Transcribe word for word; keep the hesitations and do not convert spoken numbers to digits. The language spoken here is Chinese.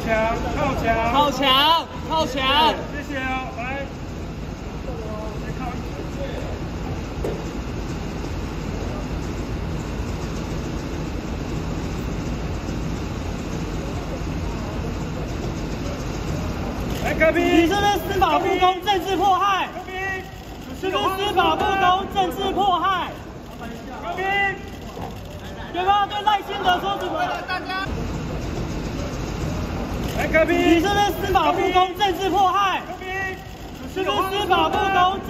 墙，靠墙， 靠墙，靠墙。 谢谢哦，来。 来，隔壁！ 你是不是司法不公、政治迫害？ 隔壁！ 是不是司法不公、政治迫害？ 隔壁！ 有没有对赖清德说什么？大家。 来，隔壁！ 你是不是司法不公、政治迫害？ 隔壁！ 是不是司法不公？